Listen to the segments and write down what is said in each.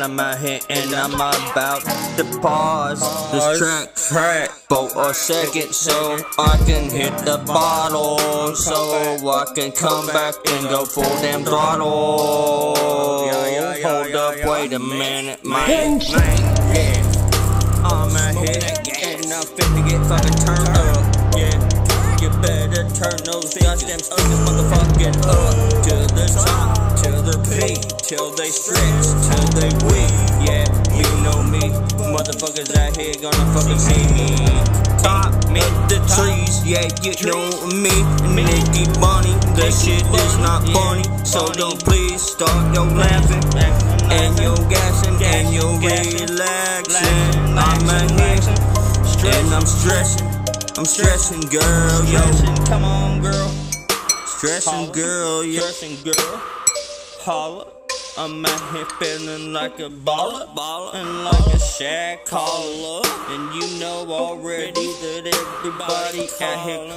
I'm out here and I'm about to pause this track for a second so I can hit the bottle, so I can come back and go full damn throttle. Hold up, wait a minute, man. Yeah, I'm out here and I'm finna get fucking turned up. Yeah, you better turn those goddamn speakers motherfucking up to the top, to the peak, till they stretch, till they weak. Yeah, you know me, motherfuckers out here gonna fucking see me. Top of the trees, yeah, you know me, Nicky Bunny. That shit is not funny, so don't please start your laughing and your gassing and your relaxing. I'm out here and I'm stressing, girl, yo. Come on, girl. Stressing, girl, yo. Holla. I'm out here feeling like a baller, and like a shack caller. And you know already that everybody out here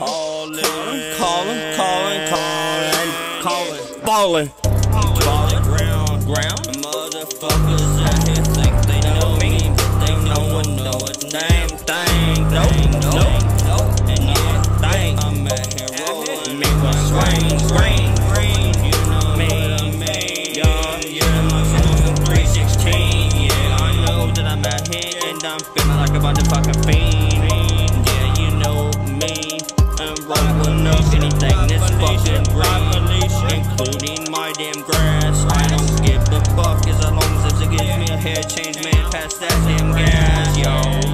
calling, ground. Motherfuckers out here think they know me, but they know a damn thing. And yeah, I'm out here rolling me one green. You know me, yeah, my phone 316. Yeah, I know that I'm out here and I'm feeling like a motherfucking fiend. Yeah, you know me, I'm rolling up anything that's fucking green, including my damn grass. I don't give a fuck as long as it gives me a hair change, man. Pass that damn gas, yo,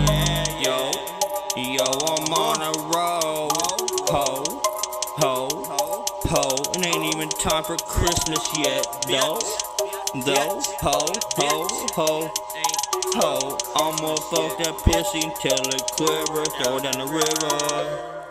I'm on a roll, ho. It ain't even time for Christmas yet, though, ho. I'ma fuck that pussy till it quiver, throw it down the river.